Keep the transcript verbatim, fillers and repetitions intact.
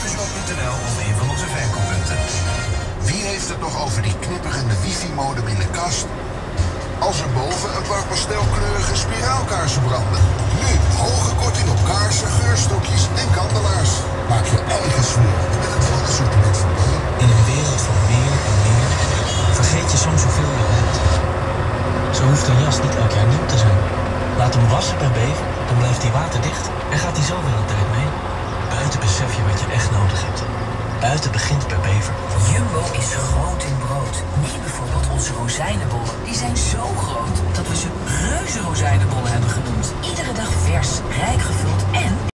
Autoshop punt n l of een van onze verkooppunten. Wie heeft het nog over die knipperende wifi-modem in de kast? Als er boven een paar pastelkleurige spiraalkaarsen branden. Nu hoge korting op kaarsen, geurstokjes en kandelaars. Maak je eigen sfeer met het volle assortiment van B. In een wereld van meer en meer vergeet je soms hoeveel je hebt. Zo hoeft een jas niet elk jaar nieuw te zijn. Laat hem wassen bij Bever, dan blijft hij waterdicht en gaat hij zo wel een tijd mee. Buiten besef je wat je echt nodig hebt. Buiten begint bij Bever. Jumbo is groot in brood. Neem bijvoorbeeld onze rozijnenbollen. Die zijn zo groot dat we ze reuzenrozijnenbollen hebben genoemd. Iedere dag vers, rijk gevuld en